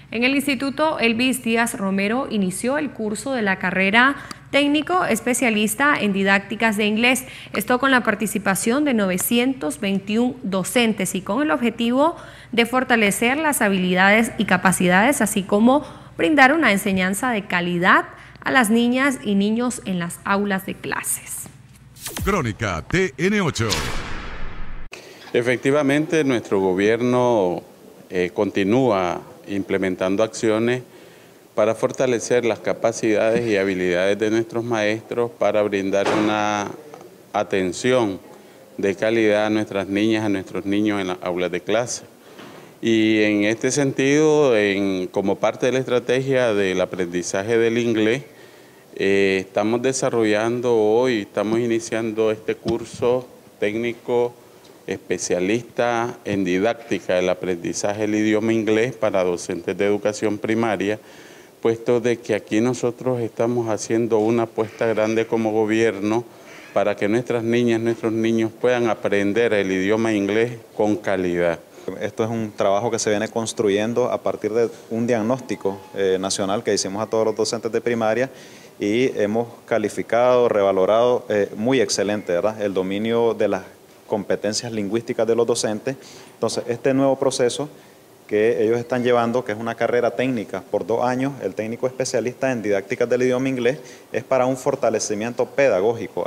En el Instituto Elvis Díaz Romero inició el curso de la carrera técnico especialista en didácticas de inglés. Esto con la participación de 921 docentes y con el objetivo de fortalecer las habilidades y capacidades, así como brindar una enseñanza de calidad a las niñas y niños en las aulas de clases. Crónica TN8. Efectivamente, nuestro gobierno continúa implementando acciones para fortalecer las capacidades y habilidades de nuestros maestros para brindar una atención de calidad a nuestras niñas, a nuestros niños en las aulas de clase. Y en este sentido, como parte de la estrategia del aprendizaje del inglés, estamos desarrollando hoy, estamos iniciando este curso técnico especialista en didáctica del aprendizaje del idioma inglés para docentes de educación primaria, puesto de que aquí nosotros estamos haciendo una apuesta grande como gobierno para que nuestras niñas, nuestros niños puedan aprender el idioma inglés con calidad. Esto es un trabajo que se viene construyendo a partir de un diagnóstico nacional que hicimos a todos los docentes de primaria y hemos calificado, revalorado muy excelente, ¿verdad?, el dominio de las competencias lingüísticas de los docentes. Entonces, este nuevo proceso que ellos están llevando, que es una carrera técnica por 2 años, el técnico especialista en didácticas del idioma inglés, es para un fortalecimiento pedagógico